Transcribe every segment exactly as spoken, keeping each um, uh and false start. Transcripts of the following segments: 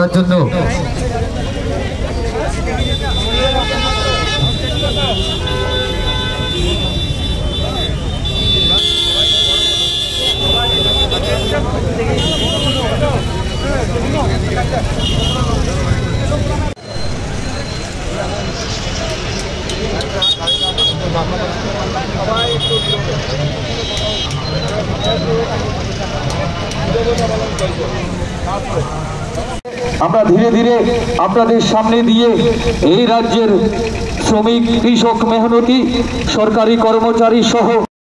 করার জন্য আমরা ধীরে ধীরে আপনাদের সামনে দিয়ে এই রাজ্যের শ্রমিক, কৃষক, মেহনতি, সরকারি কর্মচারী সহ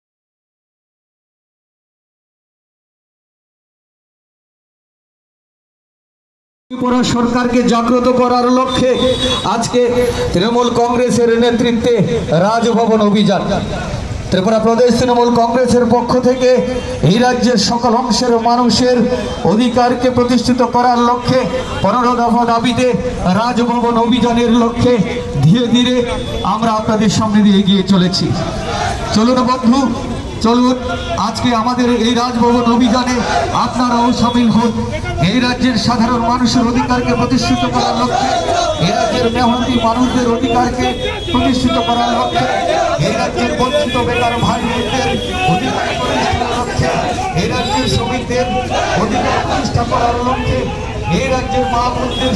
সরকারকে জাগ্রত করার লক্ষ্যে আজকে তৃণমূল কংগ্রেসের নেতৃত্বে রাজভবন অভিযান। ত্রিপুরা প্রদেশ তৃণমূল কংগ্রেসের পক্ষ থেকে এই রাজ্যের সকল অংশের মানুষের অধিকারকে প্রতিষ্ঠিত করার লক্ষ্যে পনেরো দফা দাবিতে রাজভবন অভিযানের লক্ষ্যে ধীরে ধীরে আমরা আপনাদের সামনে দিয়ে এগিয়ে চলেছি। চলুন বন্ধু, চলুন আজকে আমাদের এই রাজভবন অভিযানে আপনারাও সামিল হন। এই রাজ্যের সাধারণ মানুষের অধিকারকে প্রতিষ্ঠিত করার লক্ষ্যে, এই রাজ্যের মেহনতি মানুষদের অধিকারকে প্রতিষ্ঠিত করার লক্ষ্যে, এই রাজ্যের বঞ্চিত বেকার ভাই বোনদের অধিকার প্রতিষ্ঠার লক্ষ্যে, এই রাজ্যের শ্রমিকদের অধিকার প্রতিষ্ঠা করার লক্ষ্যে, এই রাজ্যের মা বোনদের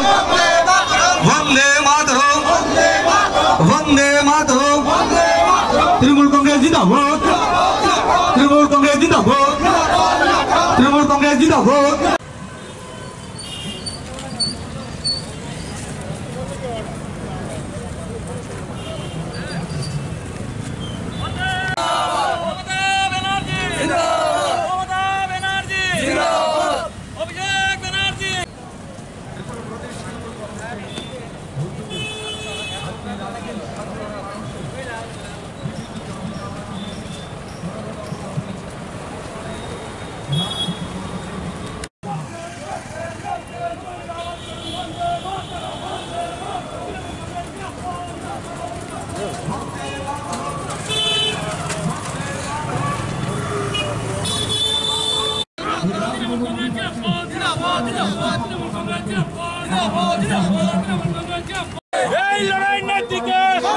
বন্দে মাতরম, বন্দে মাতরম। তৃণমূল কংগ্রেস জিন্দাবাদ, তৃণমূল কংগ্রেস জিন্দাবাদ, তৃণমূল কংগ্রেস জিন্দাবাদ। এই লড়াই নেত্রীকে,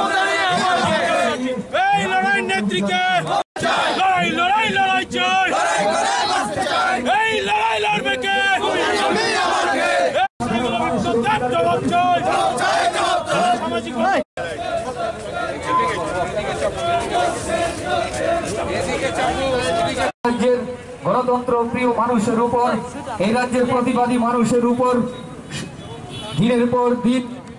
এই লড়াই নেত্রীকে, লড়াই লড়াই লড়াই চাই, এই লড়াই লড়বে কে? জবাব চাই। রাজ্যের গণতন্ত্র প্রিয় মানুষের উপর, এই রাজ্যের প্রতিবাদী মানুষের উপর দিনের পর দিন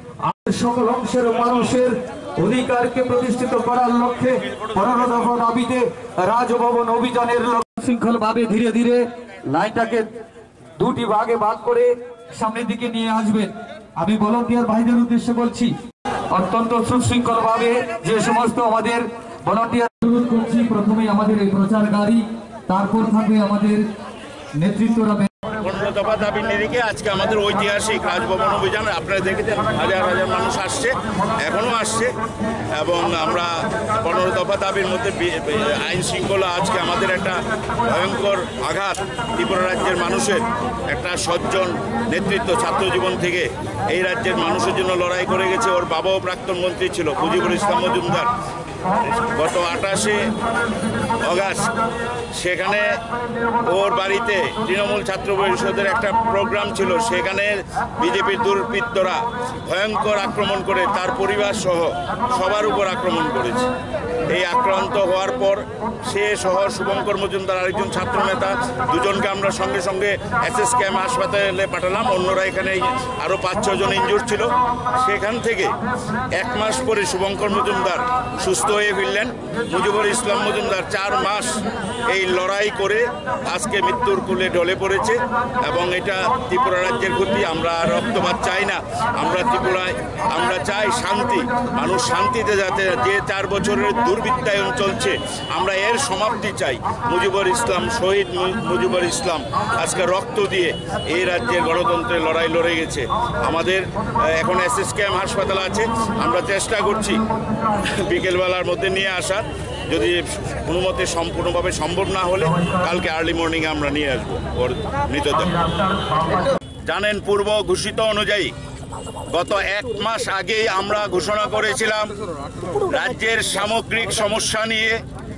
সকল অংশের মানুষের অধিকারকে প্রতিষ্ঠিত করার লক্ষ্যে পনেরো দফা দাবিতে রাজভবন অভিযানের শৃঙ্খল ভাবে ধীরে ধীরে লাইনটাকে দুটি ভাগে ভাগ করে সামনের দিকে নিয়ে আসবেন। আমি ভলান্টিয়ার ভাইদের উদ্দেশ্যে বলছি, অত্যন্ত সুশৃঙ্খল ভাবে যে সমস্ত আমাদের ভলান্টিয়ার করছি, প্রথমে আমাদের এই প্রচার গাড়ি, তারপর থাকবে আমাদের নেতৃত্বরা। পনেরো দফা দাবির নিরিখে আজকে আমাদের ঐতিহাসিক রাজভবন অভিযান। আপনারা দেখেছেন হাজার হাজার মানুষ আসছে, এখনও আসছে, এবং আমরা পনেরো দফা দাবির মধ্যে আইন শৃঙ্খলা আজকে আমাদের একটা ভয়ঙ্কর আঘাত। ত্রিপুরা রাজ্যের মানুষের একটা সজ্জন নেতৃত্ব ছাত্র জীবন থেকে এই রাজ্যের মানুষের জন্য লড়াই করে গেছে। ওর বাবাও প্রাক্তন মন্ত্রী ছিল, মুজিবুর ইসলাম মজুমদার। গত আঠাশে অগাস্ট সেখানে ওর বাড়িতে তৃণমূল ছাত্র পরিষদের একটা প্রোগ্রাম ছিল, সেখানে বিজেপির দুর্বৃত্তরা ভয়ঙ্কর আক্রমণ করে তার পরিবার সহ সবার উপর আক্রমণ করেছে। এই আক্রান্ত হওয়ার পর সে সহ শুভঙ্কর মজুমদার আরেকজন ছাত্র নেতা, দুজনকে আমরা সঙ্গে সঙ্গে এস এস ক্যাম হাসপাতালে পাঠালাম। অন্যরা এখানে আরও পাঁচ ছজন ইনজুর ছিল। সেখান থেকে এক মাস পরে শুভঙ্কর মজুমদার সুস্থ হয়ে ফিরলেন। মুজিবুর ইসলাম মজুমদার চার মাস এই লড়াই করে আজকে মৃত্যুর কোলে ঢলে পড়েছে, এবং এটা ত্রিপুরা রাজ্যের ক্ষতি। আমরা রক্তপাত চাই না, আমরা ত্রিপুরায় আমরা চাই শান্তি। মানুষ শান্তিতে যাতে, যে চার বছরের দুর্বৃত্তায়ন চলছে আমরা এর সমাপ্তি চাই। মুজিবুর ইসলাম শহীদ মুজিবুর ইসলাম আজকে রক্ত দিয়ে এই রাজ্যের গণতন্ত্রের লড়াই লড়ে গেছে। আমাদের এখন এস এস ক্যাম হাসপাতাল আছে, আমরা চেষ্টা করছি বিকেলবেলার মধ্যে নিয়ে আসার। যদি কোনো মতে সম্পূর্ণভাবে সম্ভব না হলে কালকে আর্লি মর্নিংয়ে আমরা নিয়ে আসবো ওর মৃতদেহ। জানেন পূর্ব ঘোষিত অনুযায়ী গত এক মাস আগেই আমরা ঘোষণা করেছিলাম রাজ্যের সামগ্রিক সমস্যা নিয়ে,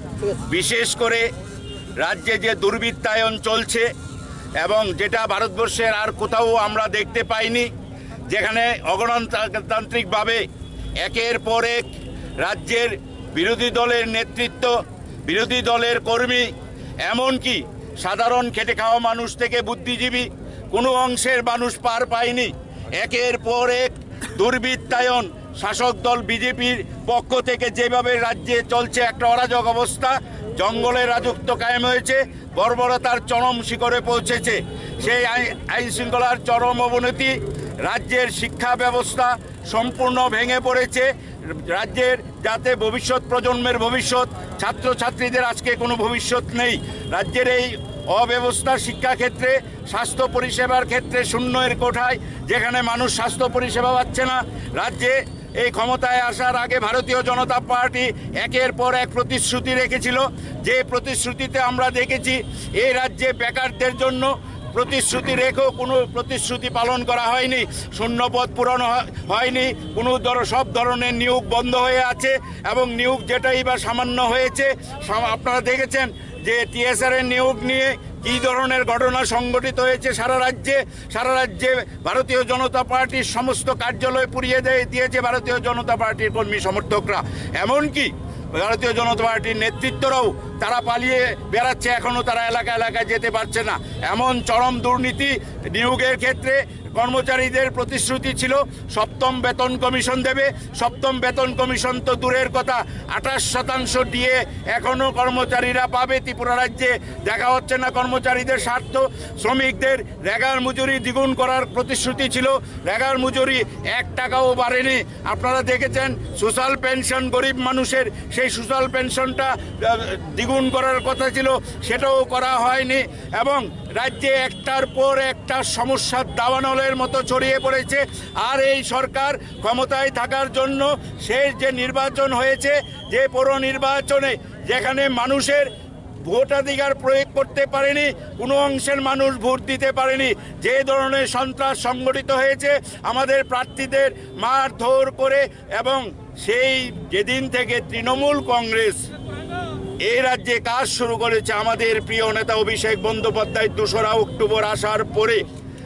বিশেষ করে রাজ্যে যে দুর্বৃত্তায়ন চলছে এবং যেটা ভারতবর্ষের আর কোথাও আমরা দেখতে পাইনি, যেখানে অগণতান্ত্রিকভাবে একের পর এক রাজ্যের বিরোধী দলের নেতৃত্ব, বিরোধী দলের কর্মী, এমনকি সাধারণ খেটে খাওয়া মানুষ থেকে বুদ্ধিজীবী কোনো অংশের মানুষ পার পায়নি। একের পর এক দুর্বৃত্তায়ন শাসক দল বিজেপির পক্ষ থেকে যেভাবে রাজ্যে চলছে একটা অরাজক অবস্থা, জঙ্গলের রাজত্ব কায়েম হয়েছে, বর্বরতার চরম শিখরে পৌঁছেছে। সেই আইন শৃঙ্খলার চরম অবনতি, রাজ্যের শিক্ষা ব্যবস্থা সম্পূর্ণ ভেঙে পড়েছে। রাজ্যের যাতে ভবিষ্যৎ প্রজন্মের ভবিষ্যৎ, ছাত্রছাত্রীদের আজকে কোনো ভবিষ্যৎ নেই। রাজ্যের এই অব্যবস্থা শিক্ষাক্ষেত্রে, স্বাস্থ্য পরিষেবার ক্ষেত্রে শূন্যের কোঠায়, যেখানে মানুষ স্বাস্থ্য পরিষেবা পাচ্ছে না। রাজ্যে এই ক্ষমতায় আসার আগে ভারতীয় জনতা পার্টি একের পর এক প্রতিশ্রুতি রেখেছিল, যে প্রতিশ্রুতিতে আমরা দেখেছি এই রাজ্যে বেকারদের জন্য প্রতিশ্রুতি রেখেও কোনো প্রতিশ্রুতি পালন করা হয়নি, শূন্যপদ পূরণ হয়নি, কোনো সব ধরনের নিয়োগ বন্ধ হয়ে আছে এবং নিয়োগ যেটাই বা সামান্য হয়েছে। আপনারা দেখেছেন যে টিএসআর এর নিয়োগ নিয়ে কী ধরনের ঘটনা সংঘটিত হয়েছে সারা রাজ্যে। সারা রাজ্যে ভারতীয় জনতা পার্টির সমস্ত কার্যালয় পুড়িয়ে দিয়ে দিয়েছে ভারতীয় জনতা পার্টির কর্মী সমর্থকরা, এমনকি ভারতীয় জনতা পার্টির নেতৃত্বরাও তারা পালিয়ে বেড়াচ্ছে, এখনও তারা এলাকা এলাকায় যেতে পারছে না। এমন চরম দুর্নীতি নিয়োগের ক্ষেত্রে কর্মচারীদের প্রতিশ্রুতি ছিল সপ্তম বেতন কমিশন দেবে, সপ্তম বেতন কমিশন তো দূরের কথা, আঠাশ শতাংশ দিয়ে এখনও কর্মচারীরা পাবে ত্রিপুরা রাজ্যে। দেখা হচ্ছে না কর্মচারীদের স্বার্থ। শ্রমিকদের রেগার মজুরি দ্বিগুণ করার প্রতিশ্রুতি ছিল, রেগার মজুরি এক টাকাও বাড়েনি। আপনারা দেখেছেন সোশ্যাল পেনশন, গরিব মানুষের সেই সোশ্যাল পেনশনটা দ্বিগুণ করার কথা ছিল, সেটাও করা হয়নি। এবং রাজ্যে একটার পর একটা সমস্যার দাবানলের মতো ছড়িয়ে পড়েছে। আর এই সরকার ক্ষমতায় থাকার জন্য শেষ যে নির্বাচন হয়েছে, যে পৌর নির্বাচনে যেখানে মানুষের ভোটাধিকার প্রয়োগ করতে পারেনি, কোনো অংশের মানুষ ভোট দিতে পারেনি, যে ধরনের সন্ত্রাস সংগঠিত হয়েছে, আমাদের প্রার্থীদের মারধর করে, এবং সেই যেদিন থেকে তৃণমূল কংগ্রেস এই রাজ্যে কাজ শুরু করেছে, আমাদের প্রিয় নেতা অভিষেক বন্দ্যোপাধ্যায় দোসরা অক্টোবর আসার পরে,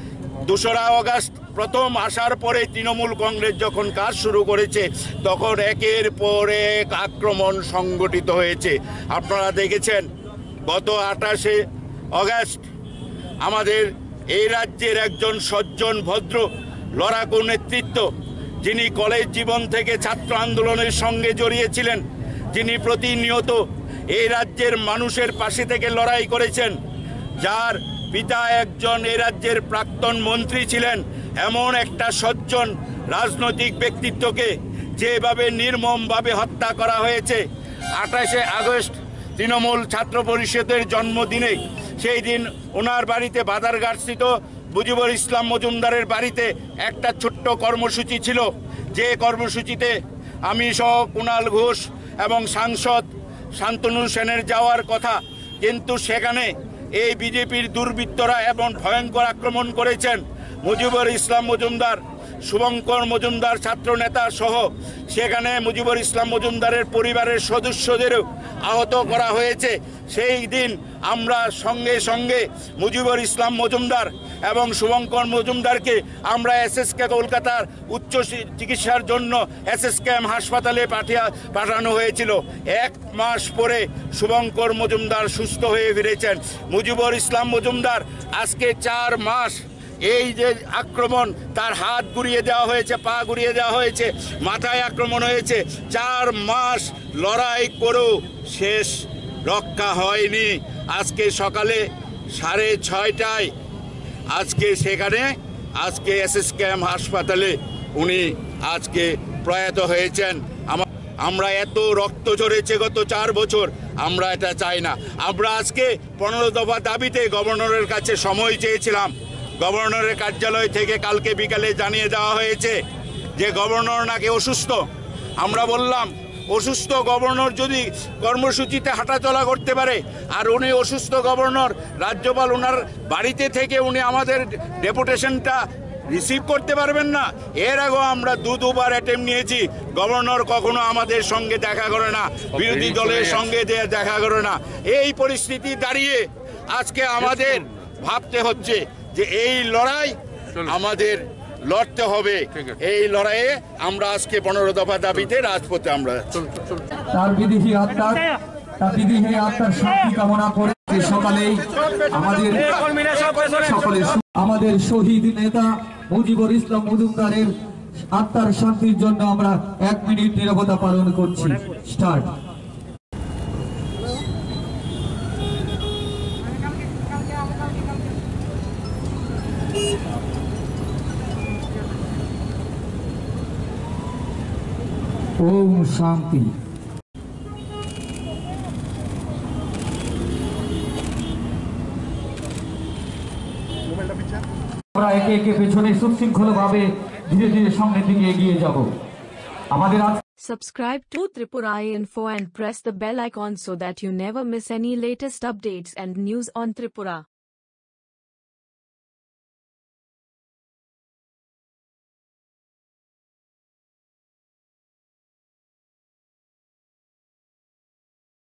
দোসরা আগস্ট প্রথম আসার পরে তৃণমূল কংগ্রেস যখন কাজ শুরু করেছে, তখন একের পর এক আক্রমণ সংগঠিত হয়েছে। আপনারা দেখেছেন গত আঠাশে আগস্ট আমাদের এই রাজ্যের একজন সজ্জন ভদ্র লড়াকু নেতৃত্ব, যিনি কলেজ জীবন থেকে ছাত্র আন্দোলনের সঙ্গে জড়িয়েছিলেন, যিনি প্রতিনিয়ত এই রাজ্যের মানুষের পাশে থেকে লড়াই করেছেন, যার পিতা একজন এই রাজ্যের প্রাক্তন মন্ত্রী ছিলেন, এমন একটা সজ্জন রাজনৈতিক ব্যক্তিত্বকে যেভাবে নির্মমভাবে হত্যা করা হয়েছে। আঠাশে আগস্ট তৃণমূল ছাত্র পরিষদের জন্মদিনে, সেই দিন ওনার বাড়িতে বাদারঘাটস্থিত মুজিবুর ইসলাম মজুমদারের বাড়িতে একটা ছোট্ট কর্মসূচি ছিল, যে কর্মসূচিতে আমি সহ কুণাল ঘোষ এবং সাংসদ শান্তনু সেনের যাওয়ার কথা, কিন্তু সেখানে এই বিজেপির দুর্বৃত্তরা এবং ভয়ঙ্কর আক্রমণ করেছেন। মুজিবুর ইসলাম মজুমদার, শুভঙ্কর মজুমদার ছাত্র নেতা সহ সেখানে মুজিবুর ইসলাম মজুমদারের পরিবারের সদস্যদেরও আহত করা হয়েছে। সেই দিন আমরা সঙ্গে সঙ্গে মুজিবুর ইসলাম মজুমদার এবং শুভঙ্কর মজুমদারকে আমরা এসএসকে কলকাতার উচ্চ চিকিৎসার জন্য এসএসকেএম হাসপাতালে পাঠিয়ে পাঠানো হয়েছিল। এক মাস পরে শুভঙ্কর মজুমদার সুস্থ হয়ে ফিরেছেন। মুজিবুর ইসলাম মজুমদার আজকে চার মাস এই যে আক্রমণ, তার হাত গুড়িয়ে দেওয়া হয়েছে, পা গুড়িয়ে দেওয়া হয়েছে, মাথায় আক্রমণ হয়েছে, চার মাস লড়াই করেও শেষ রক্ষা হয়নি। আজকে সকালে সাড়ে ছয়টায় আজকে সেখানে আজকে এসএসকেএম হাসপাতালে উনি আজকে প্রয়াত হয়েছেন। আমরা এত রক্ত ঝরেছে গত চার বছর, আমরা এটা চাই না। আমরা আজকে পনেরো দফা দাবিতে গভর্নরের কাছে সময় চেয়েছিলাম। গভর্নরের কার্যালয় থেকে কালকে বিকালে জানিয়ে দেওয়া হয়েছে যে গভর্নর নাকি অসুস্থ। আমরা বললাম অসুস্থ গভর্নর যদি কর্মসূচিতে হাঁটাচলা করতে পারে, আর উনি অসুস্থ গভর্নর, রাজ্যপাল ওনার বাড়িতে থেকে উনি আমাদের ডেপুটেশনটা রিসিভ করতে পারবেন না। এর আগেও আমরা দু দুবার অ্যাটেম্প নিয়েছি, গভর্নর কখনো আমাদের সঙ্গে দেখা করে না, বিরোধী দলের সঙ্গে দেখা করে না। এই পরিস্থিতি দাঁড়িয়ে আজকে আমাদের ভাবতে হচ্ছে যে এই লড়াই আমাদের লড়তে হবে। এই লড়াইয়ে আমরা আজকে পনেরো দফা দাবিতে রাজপথে আমরা তার বিদেহী আত্মার তার বিদেহী আত্মার শান্তি কামনা করে সকালেই আমাদের সকলে আমাদের শহীদ নেতা মুজিবুর ইসলাম মজুমদারের আত্মার শান্তির জন্য আমরা এক মিনিট নীরবতা পালন করছি। স্টার্ট। ওম শান্তি। আমরা একে একে পেছনে সুশৃঙ্খল ভাবে ধীরে ধীরে সামনের দিকে এগিয়ে যাব। আমাদের Subscribe to Tripura Info and press the bell icon so that you never miss any latest updates and news on Tripura.